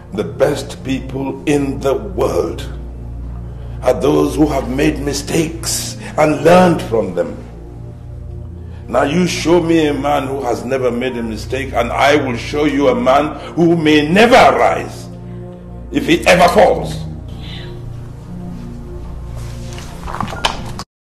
The best people in the world are those who have made mistakes and learned from them. Now you show me a man who has never made a mistake, and I will show you a man who may never rise if he ever falls.